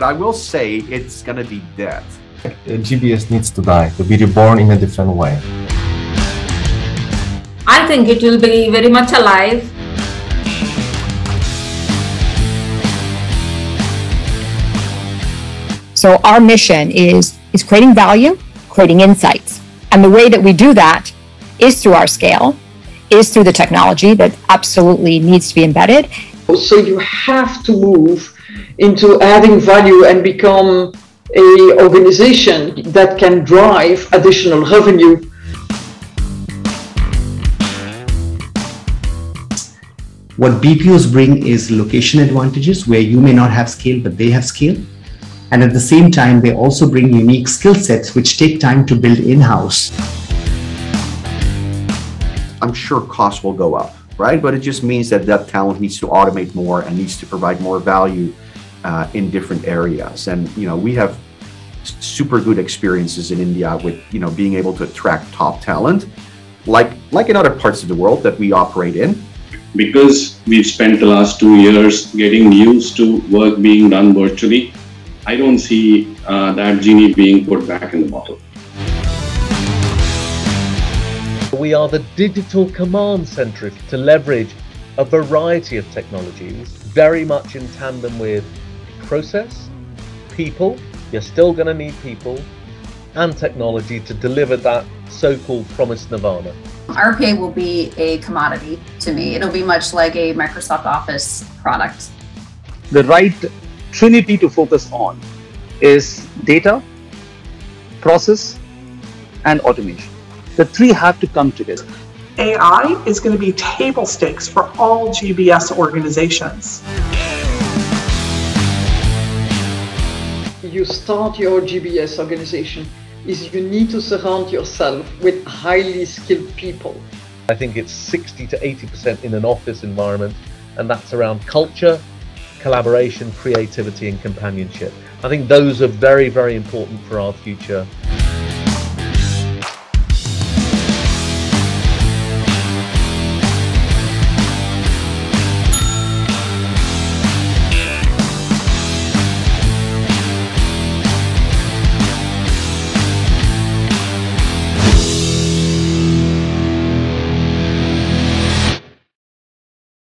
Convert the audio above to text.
But I will say it's going to be dead. GBS needs to die, to be reborn in a different way. I think it will be very much alive. So our mission is creating value, creating insights. And the way that we do that is through our scale, is through the technology that absolutely needs to be embedded. So you have to move into adding value and become an organization that can drive additional revenue. What BPOs bring is location advantages where you may not have scale, but they have scale. And at the same time, they also bring unique skill sets which take time to build in-house. I'm sure costs will go up, right? But it just means that that talent needs to automate more and needs to provide more value in different areas. And, we have super good experiences in India with, being able to attract top talent, like in other parts of the world that we operate in. Because we've spent the last 2 years getting used to work being done virtually, I don't see that genie being put back in the bottle. We are the digital command center to leverage a variety of technologies, very much in tandem with process, people, you're still going to need people, and technology to deliver that so-called promised nirvana. RPA will be a commodity to me. It'll be much like a Microsoft Office product. The right trinity to focus on is data, process, and automation. The three have to come together. AI is going to be table stakes for all GBS organizations. You start your GBS organization is you need to surround yourself with highly skilled people. I think it's 60 to 80% in an office environment, and that's around culture, collaboration, creativity, and companionship. I think those are very, very important for our future